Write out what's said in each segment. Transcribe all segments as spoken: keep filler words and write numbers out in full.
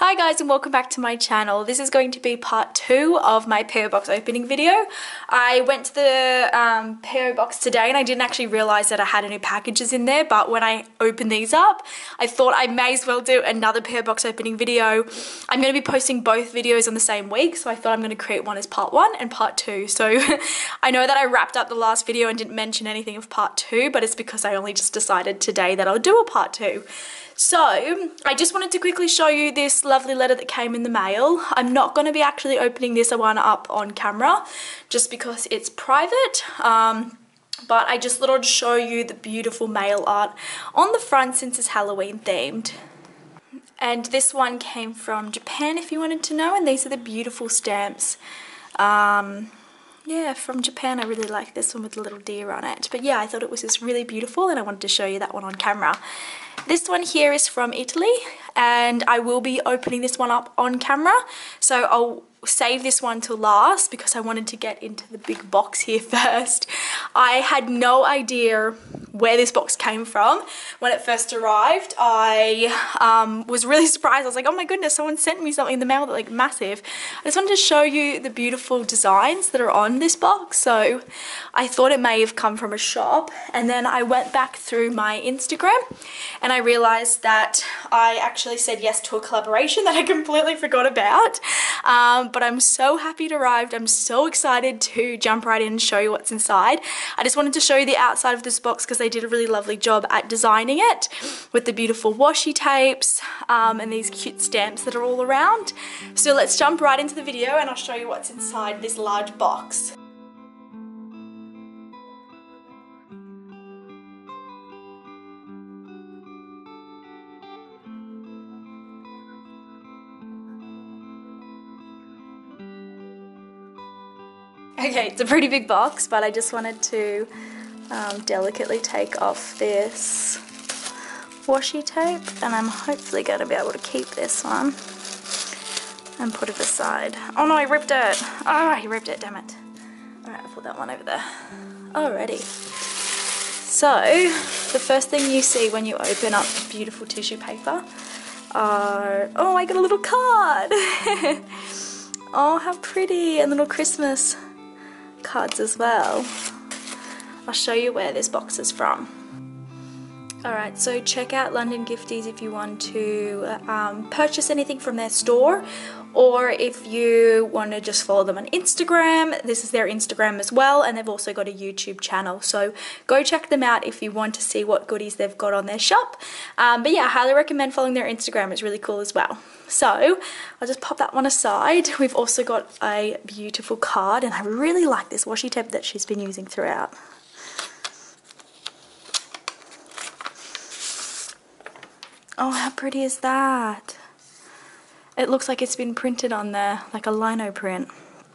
Hi guys and welcome back to my channel. This is going to be part two of my P O box opening video. I went to the um, P O box today and I didn't actually realise that I had any packages in there, but when I opened these up I thought I may as well do another P O box opening video. I'm going to be posting both videos on the same week, so I thought I'm going to create one as part one and part two. So I know that I wrapped up the last video and didn't mention anything of part two, but it's because I only just decided today that I'll do a part two. So I just wanted to quickly show you this lovely letter that came in the mail. I'm not going to be actually opening this one up on camera just because it's private, um, but I just thought I'd show you the beautiful mail art on the front since it's Halloween themed. And this one came from Japan if you wanted to know, and these are the beautiful stamps. Um, yeah, from Japan. I really like this one with the little deer on it. But yeah, I thought it was just really beautiful and I wanted to show you that one on camera. This one here is from Italy and I will be opening this one up on camera, so I'll save this one till last because I wanted to get into the big box here first. I had no idea where this box came from when it first arrived. I um, was really surprised. I was like, oh my goodness, someone sent me something in the mail that like massive. I just wanted to show you the beautiful designs that are on this box, so I thought it may have come from a shop, and then I went back through my Instagram and I realized that I actually said yes to a collaboration that I completely forgot about. Um, but I'm so happy it arrived. I'm so excited to jump right in and show you what's inside. I just wanted to show you the outside of this box because they did a really lovely job at designing it with the beautiful washi tapes um, and these cute stamps that are all around. So let's jump right into the video and I'll show you what's inside this large box. Okay, it's a pretty big box, but I just wanted to um, delicately take off this washi tape, and I'm hopefully going to be able to keep this one and put it aside. Oh no, I ripped it! Oh, I ripped it, damn it. Alright, I'll put that one over there. Alrighty. So, the first thing you see when you open up beautiful tissue paper are... Oh, I got a little card! Oh, how pretty! And little Christmas cards as well. I'll show you where this box is from. Alright, so check out London Gifties if you want to um, purchase anything from their store, or if you want to just follow them on Instagram. This is their Instagram as well, and they've also got a YouTube channel, so go check them out if you want to see what goodies they've got on their shop. Um, but yeah, I highly recommend following their Instagram. It's really cool as well. So I'll just pop that one aside. We've also got a beautiful card, and I really like this washi tape that she's been using throughout. Oh, how pretty is that? It looks like it's been printed on there, like a lino print.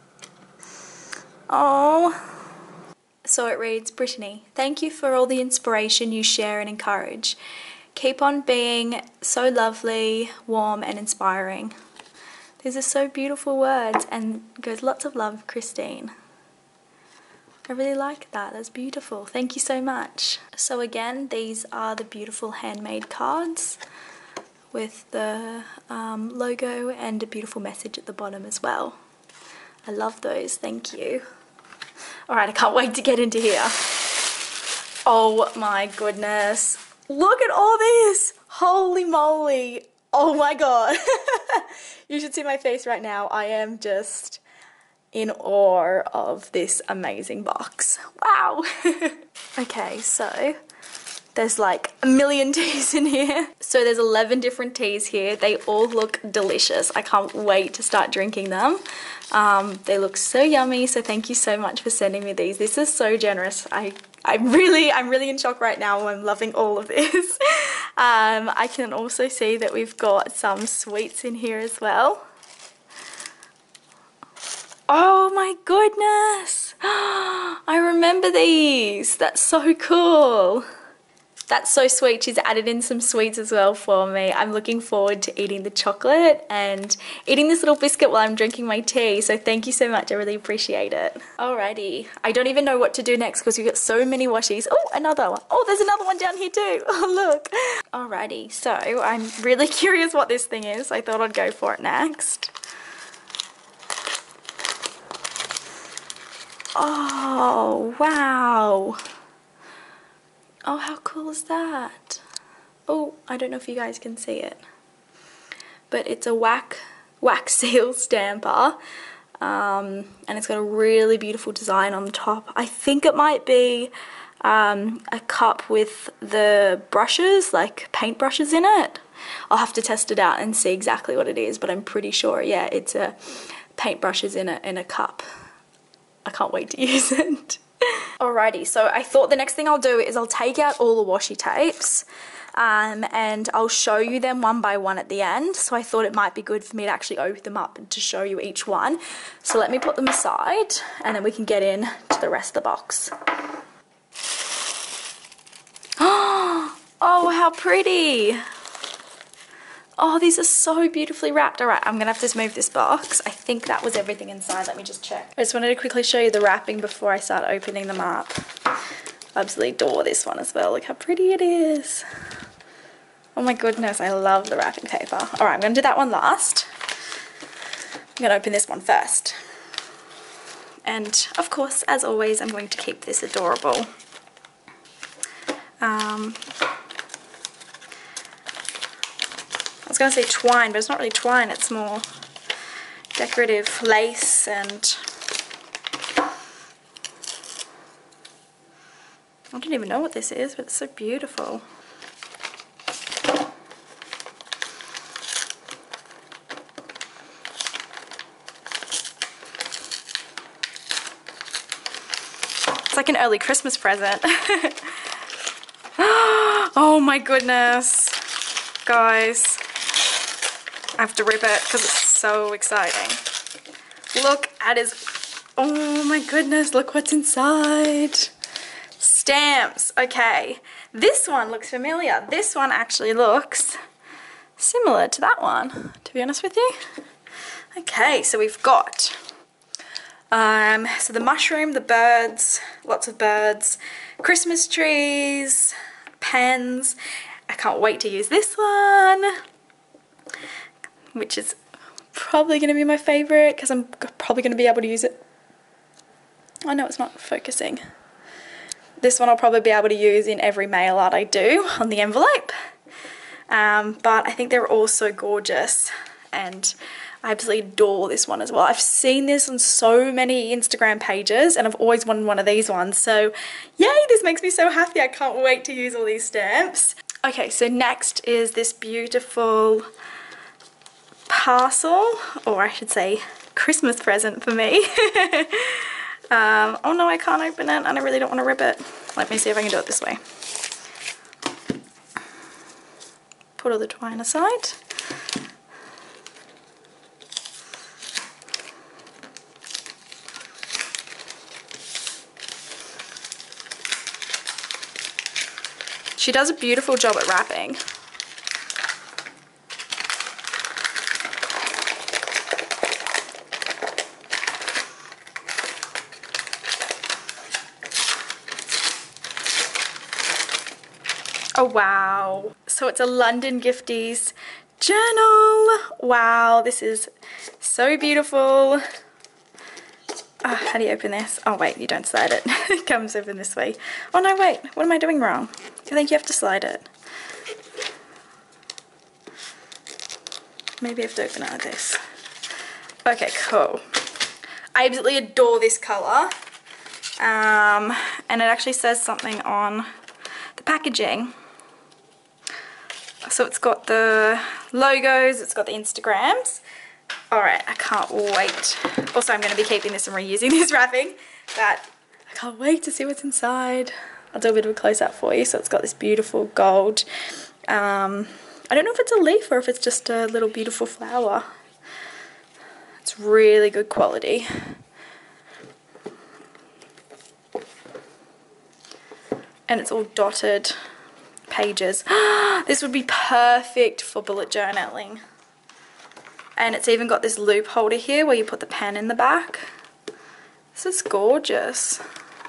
Oh. So it reads, Brittany, thank you for all the inspiration you share and encourage. Keep on being so lovely, warm and inspiring. These are so beautiful words, and goes lots of love, Christine. I really like that. That's beautiful. Thank you so much. So again, these are the beautiful handmade cards with the um, logo and a beautiful message at the bottom as well. I love those. Thank you. Alright, I can't wait to get into here. Oh my goodness. Look at all this! Holy moly! Oh my god! You should see my face right now. I am just in awe of this amazing box. Wow! Okay, so there's like a million teas in here. So there's eleven different teas here. They all look delicious. I can't wait to start drinking them. Um, they look so yummy, so thank you so much for sending me these. This is so generous. I I'm really, I'm really in shock right now. I'm loving all of this. Um, I can also see that we've got some sweets in here as well. Oh my goodness! I remember these. That's so cool. That's so sweet. She's added in some sweets as well for me. I'm looking forward to eating the chocolate and eating this little biscuit while I'm drinking my tea. So thank you so much. I really appreciate it. Alrighty. I don't even know what to do next because we've got so many washies. Oh, another one. Oh, there's another one down here too. Oh, look. Alrighty. So I'm really curious what this thing is. I thought I'd go for it next. Oh, wow. Oh, how cool is that? Oh, I don't know if you guys can see it, but it's a wax, wax seal stamper, um, and it's got a really beautiful design on the top. I think it might be um, a cup with the brushes, like paint brushes in it. I'll have to test it out and see exactly what it is, but I'm pretty sure, yeah, it's a paint brushes in a, in a cup. I can't wait to use it. Alrighty, so I thought the next thing I'll do is I'll take out all the washi tapes um, and I'll show you them one by one at the end. So I thought it might be good for me to actually open them up and to show you each one. So let me put them aside and then we can get in to the rest of the box. Oh, how pretty! Oh, these are so beautifully wrapped. All right, I'm gonna have to move this box. I think that was everything inside. Let me just check. I just wanted to quickly show you the wrapping before I start opening them up. I absolutely adore this one as well. Look how pretty it is. Oh my goodness, I love the wrapping paper. All right, I'm gonna do that one last. I'm gonna open this one first. And of course, as always, I'm going to keep this adorable. Um, I was going to say twine, but it's not really twine, it's more decorative lace and I don't even know what this is, but it's so beautiful. It's like an early Christmas present. Oh my goodness, guys. I have to rip it because it's so exciting. Look at his, oh my goodness, look what's inside. Stamps, okay. This one looks familiar. This one actually looks similar to that one, to be honest with you. Okay, so we've got, um, so the mushroom, the birds, lots of birds, Christmas trees, pens. I can't wait to use this one, which is probably going to be my favourite because I'm probably going to be able to use it. I know it's not focusing. This one I'll probably be able to use in every mail art I do on the envelope. Um, but I think they're all so gorgeous and I absolutely adore this one as well. I've seen this on so many Instagram pages and I've always wanted one of these ones. So yay, this makes me so happy. I can't wait to use all these stamps. Okay, so next is this beautiful parcel, or I should say Christmas present for me. um, oh no, I can't open it and I really don't want to rip it. Let me see if I can do it this way. Put all the twine aside. She does a beautiful job at wrapping. Oh wow, so it's a London Gifties journal. Wow, this is so beautiful. Oh, how do you open this? Oh wait, you don't slide it. It comes open this way. Oh no, wait, what am I doing wrong? I think you have to slide it. Maybe I have to open it like this. Okay, cool. I absolutely adore this colour. Um, and it actually says something on the packaging. So it's got the logos, it's got the Instagrams. Alright, I can't wait. Also, I'm going to be keeping this and reusing this wrapping, but I can't wait to see what's inside. I'll do a bit of a close-up for you. So it's got this beautiful gold. Um, I don't know if it's a leaf or if it's just a little beautiful flower. It's really good quality. And it's all dotted pages. This would be perfect for bullet journaling. And it's even got this loop holder here where you put the pen in the back. This is gorgeous.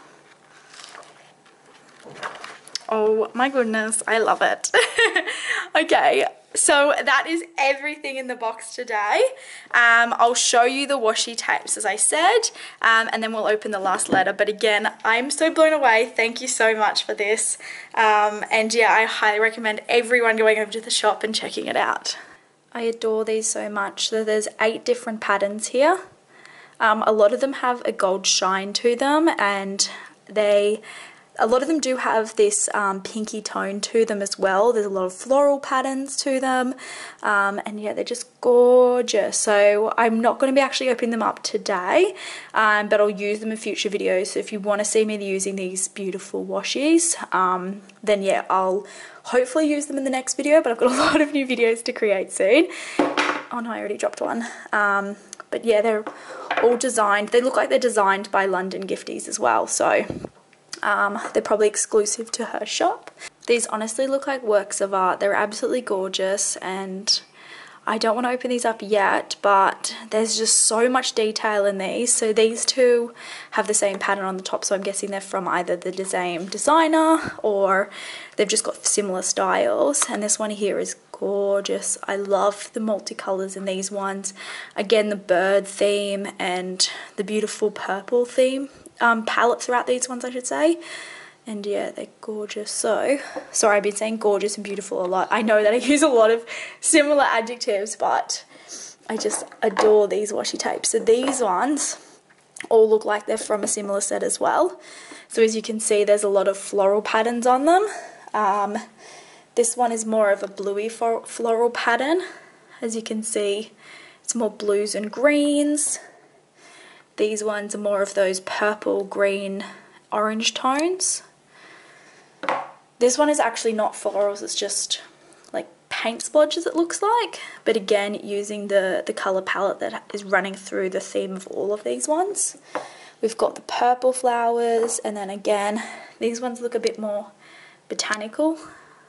Oh my goodness, I love it. Okay, so that is everything in the box today. Um, I'll show you the washi tapes as I said, um, and then we'll open the last letter. But again, I'm so blown away. Thank you so much for this. Um, and yeah, I highly recommend everyone going over to the shop and checking it out. I adore these so much. So there's eight different patterns here. Um, a lot of them have a gold shine to them, and they a lot of them do have this um, pinky tone to them as well. There's a lot of floral patterns to them, um, and yeah, they're just gorgeous. So I'm not going to be actually opening them up today, um, but I'll use them in future videos. So if you want to see me using these beautiful washies, um, then yeah, I'll hopefully use them in the next video, but I've got a lot of new videos to create soon. Oh no, I already dropped one. Um, but yeah, they're all designed. They look like they're designed by London Gifties as well, so Um, they're probably exclusive to her shop. These honestly look like works of art. They're absolutely gorgeous, and I don't want to open these up yet, but there's just so much detail in these. So these two have the same pattern on the top, so I'm guessing they're from either the same designer or they've just got similar styles. And this one here is gorgeous. I love the multicolors in these ones. Again, the bird theme and the beautiful purple theme. Um, palette throughout these ones, I should say. And yeah, they're gorgeous. So, sorry, I've been saying gorgeous and beautiful a lot. I know that I use a lot of similar adjectives, but I just adore these washi tapes. So these ones all look like they're from a similar set as well. So as you can see, there's a lot of floral patterns on them. Um, this one is more of a bluey floral pattern. As you can see, it's more blues and greens. These ones are more of those purple, green, orange tones. This one is actually not florals, it's just like paint splodges it looks like. But again, using the, the colour palette that is running through the theme of all of these ones. We've got the purple flowers, and then again, these ones look a bit more botanical.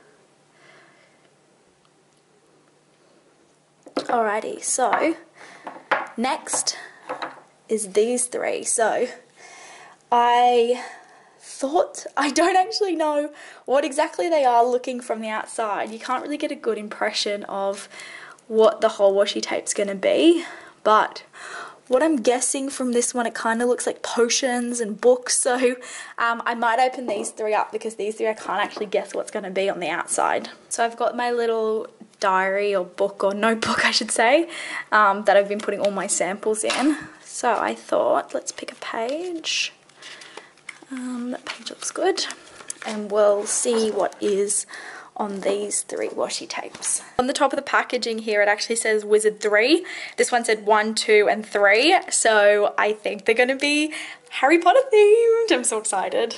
Alrighty, so next is these three. So I thought, I don't actually know what exactly they are looking from the outside. You can't really get a good impression of what the whole washi tape's going to be, but what I'm guessing from this one, it kind of looks like potions and books. So um, I might open these three up because these three I can't actually guess what's going to be on the outside. So I've got my little diary or book or notebook I should say, um, that I've been putting all my samples in. So I thought, let's pick a page. Um, that page looks good. And we'll see what is on these three washi tapes. On the top of the packaging here, it actually says Wizard three. This one said one, two, and three. So I think they're gonna be Harry Potter themed. I'm so excited.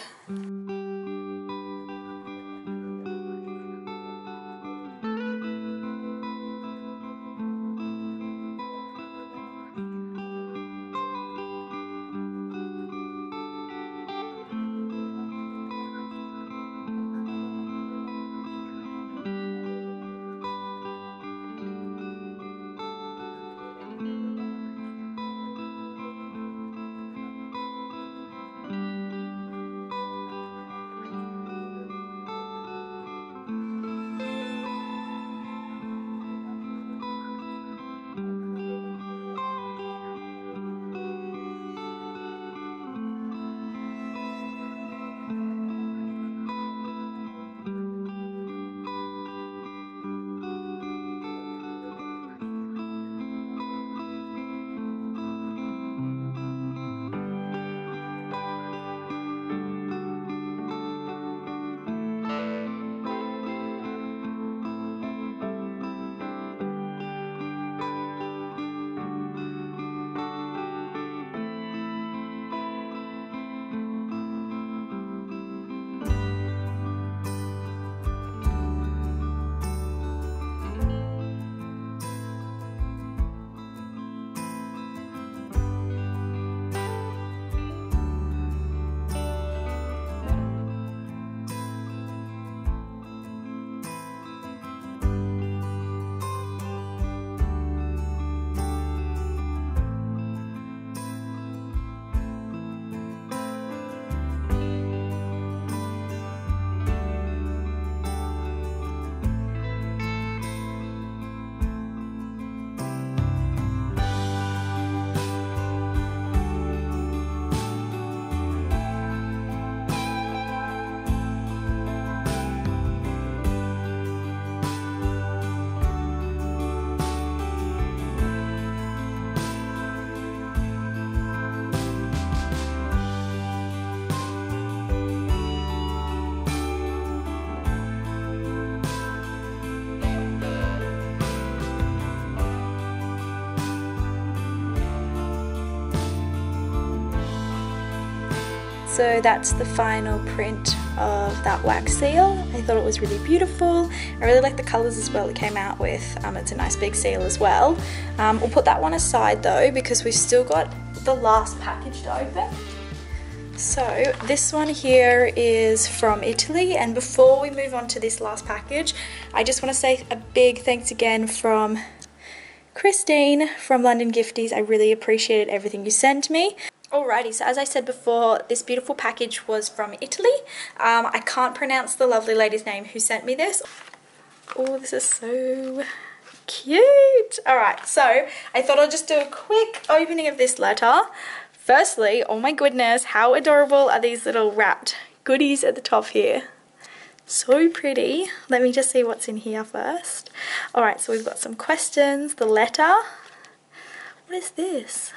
So that's the final print of that wax seal. I thought it was really beautiful. I really like the colours as well it came out with. Um, it's a nice big seal as well. Um, we'll put that one aside though because we've still got the last package to open. So this one here is from Italy, and before we move on to this last package, I just want to say a big thanks again from Christine from London Gifties. I really appreciated everything you sent me. Alrighty, so as I said before, this beautiful package was from Italy. Um, I can't pronounce the lovely lady's name who sent me this. Oh, this is so cute. Alright, so I thought I'll just do a quick opening of this letter. Firstly, oh my goodness, how adorable are these little wrapped goodies at the top here. So pretty. Let me just see what's in here first. Alright, so we've got some questions, the letter. What is this?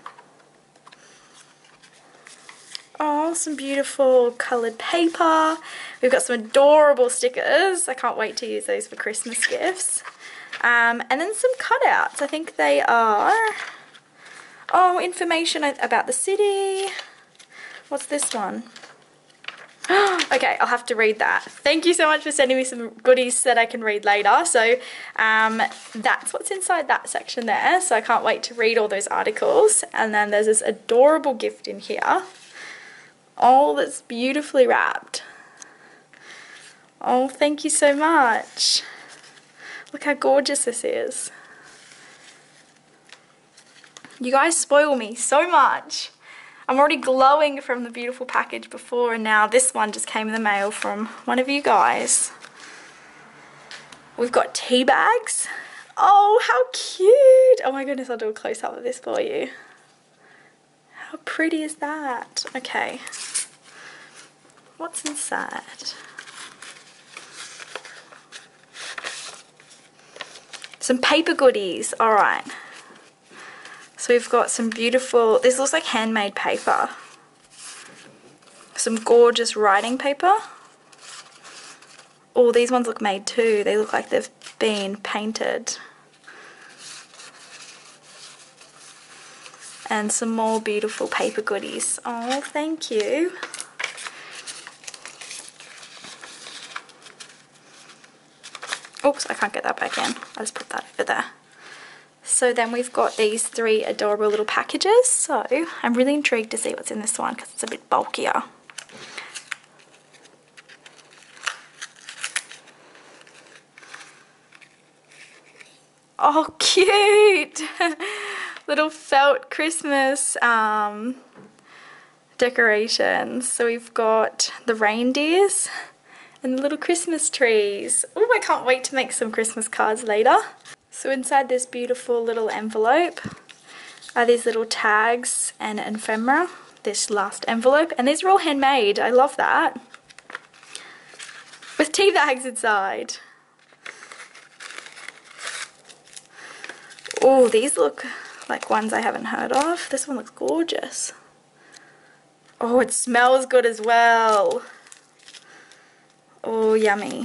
Oh, some beautiful coloured paper. We've got some adorable stickers. I can't wait to use those for Christmas gifts. Um, and then some cutouts. I think they are... Oh, information about the city. What's this one? Okay, I'll have to read that. Thank you so much for sending me some goodies that I can read later. So um, that's what's inside that section there. So I can't wait to read all those articles. And then there's this adorable gift in here. Oh, that's beautifully wrapped. Oh, thank you so much. Look how gorgeous this is. You guys spoil me so much. I'm already glowing from the beautiful package before, and now this one just came in the mail from one of you guys. We've got tea bags. Oh, how cute. Oh my goodness, I'll do a close-up of this for you. How pretty is that? Okay. What's inside? Some paper goodies. All right. So we've got some beautiful, this looks like handmade paper. Some gorgeous writing paper. Oh, these ones look made too. They look like they've been painted. And some more beautiful paper goodies. Oh, thank you. Oops, I can't get that back in. I'll just put that over there. So then we've got these three adorable little packages. So I'm really intrigued to see what's in this one because it's a bit bulkier. Oh, cute! Little felt Christmas um, decorations. So we've got the reindeers and the little Christmas trees. Oh, I can't wait to make some Christmas cards later. So inside this beautiful little envelope are these little tags and an ephemera, this last envelope, and these are all handmade. I love that. With tea bags inside. Oh, these look like ones I haven't heard of. This one looks gorgeous. Oh, it smells good as well. Oh, yummy.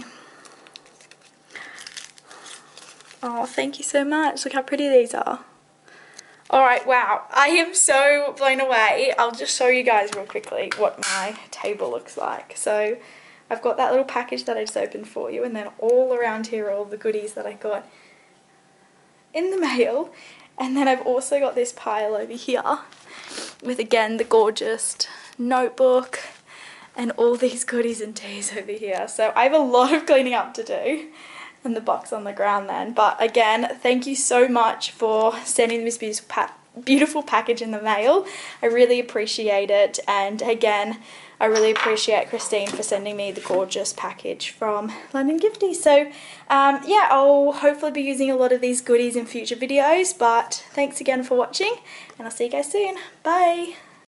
Oh, thank you so much. Look how pretty these are. Alright, wow. I am so blown away. I'll just show you guys real quickly what my table looks like. So, I've got that little package that I just opened for you, and then all around here are all the goodies that I got in the mail. And then I've also got this pile over here with, again, the gorgeous notebook and all these goodies and teas over here. So, I have a lot of cleaning up to do. And the box on the ground then. But again, thank you so much for sending this beautiful, pa beautiful package in the mail. I really appreciate it. And again, I really appreciate Christine for sending me the gorgeous package from London Gifties. So um, yeah, I'll hopefully be using a lot of these goodies in future videos. But thanks again for watching, and I'll see you guys soon. Bye!